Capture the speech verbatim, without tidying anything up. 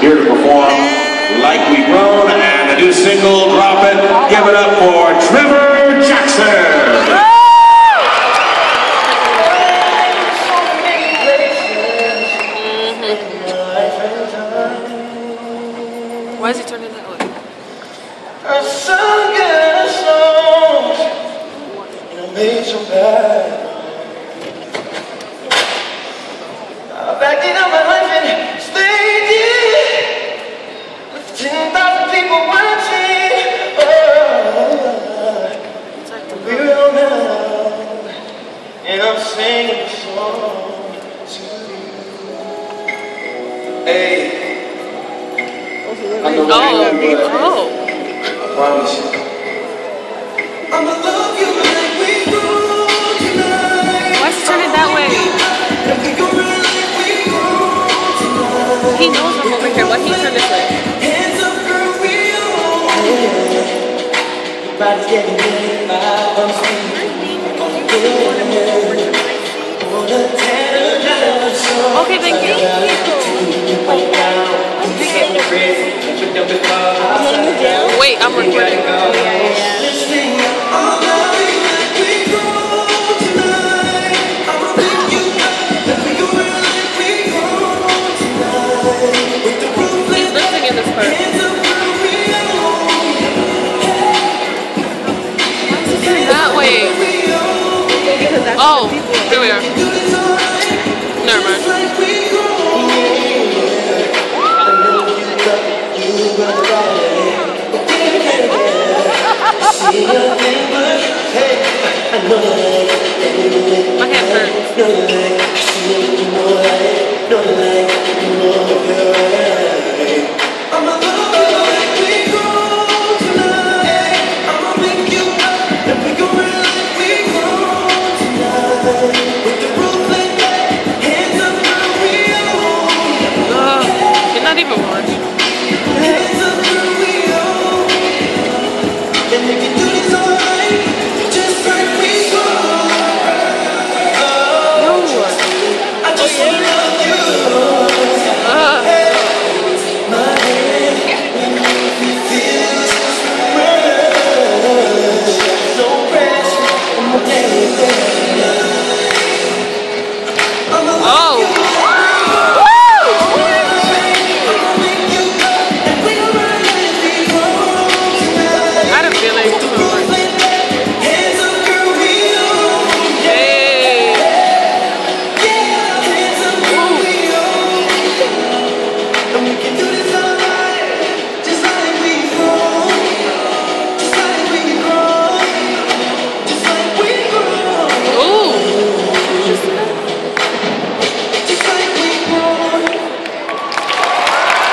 here to perform Like We Grown and the new single Drop It. Give it up for Trevor Jackson. Why is he turning that way? I sung good songs and I made some bad. I backed it up my life and stayed here with ten thousand people watching. Oh, we're all now, and I'm singing a song to you. Hey. I'm the Oh, oh. I promise you. I'ma love you like we do tonight. Why is he turning that way? He knows I'm over here. Why he turn this way? Hands up, girl, we on. Your body's getting me by I'm okay, then get Wait, I'm recording. Oh, yeah, He's listening in this part. That way. Oh, here we are. Never mind.